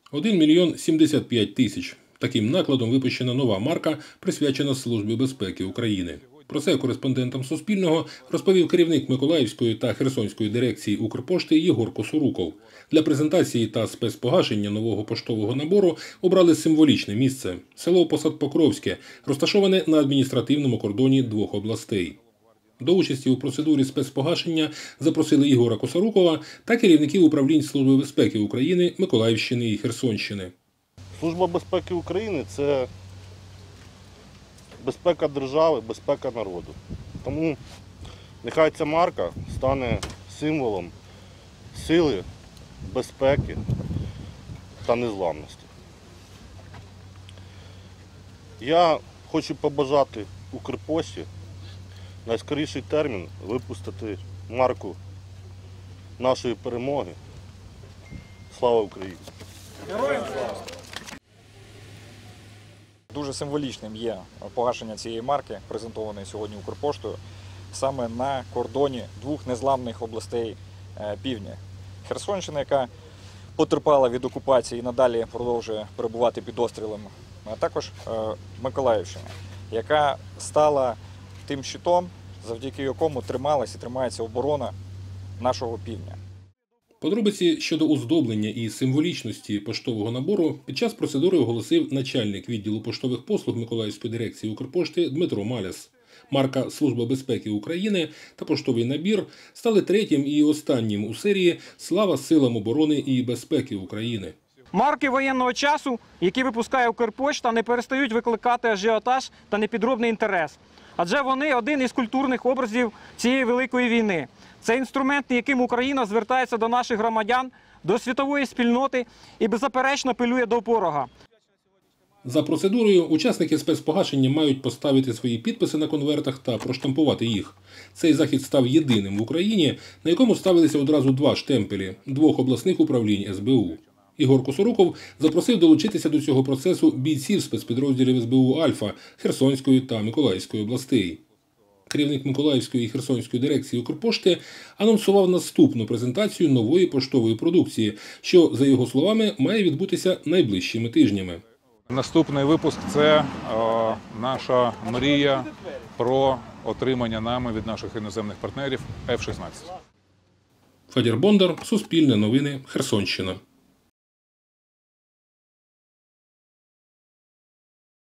1 мільйон 75 тисяч. Таким накладом випущена нова марка, присвячена Службі безпеки України. Про це кореспондентам Суспільного розповів керівник Миколаївської та Херсонської дирекції Укрпошти Єгор Косоруков. Для презентації та спецпогашення нового поштового набору обрали символічне місце – село Посадпокровське, розташоване на адміністративному кордоні двох областей. До участі у процедурі спецпогашення запросили Єгора Косорукова та керівників управлінь Служби безпеки України Миколаївщини і Херсонщини. Служба безпеки України – це безпека держави, безпека народу. Тому нехай ця марка стане символом сили, безпеки та незламності. Я хочу побажати Укрпошті в найскоріший термін випустити марку нашої перемоги. Слава Україні! Героям слава! Дуже символічним є погашення цієї марки, презентованої сьогодні Укрпоштою, саме на кордоні двох незламних областей півдня. Херсонщина, яка потерпала від окупації і надалі продовжує перебувати під обстрілами, а також Миколаївщина, яка стала тим щитом, завдяки якому трималась і тримається оборона нашого півдня. Подробиці щодо оздоблення і символічності поштового набору під час процедури оголосив начальник відділу поштових послуг Миколаївської дирекції Укрпошти Дмитро Маляс. Марка «Служба безпеки України» та поштовий набір стали третім і останнім у серії «Слава силам оборони і безпеки України». Марки воєнного часу, які випускає Укрпошта, не перестають викликати ажіотаж та непідробний інтерес. Адже вони один із культурних образів цієї великої війни. Це інструмент, яким Україна звертається до наших громадян, до світової спільноти і беззаперечно апелює до ворога. За процедурою учасники спецпогашення мають поставити свої підписи на конвертах та проштампувати їх. Цей захід став єдиним в Україні, на якому ставилися одразу два штемпелі двох обласних управлінь СБУ. Єгор Косоруков запросив долучитися до цього процесу бійців спецпідрозділів СБУ «Альфа» Херсонської та Миколаївської областей. Керівник Миколаївської і Херсонської дирекції Укрпошти анонсував наступну презентацію нової поштової продукції, що, за його словами, має відбутися найближчими тижнями. Наступний випуск – це наша мрія про отримання нами від наших іноземних партнерів F-16. Федір Бондар, Суспільне новини, Херсонщина.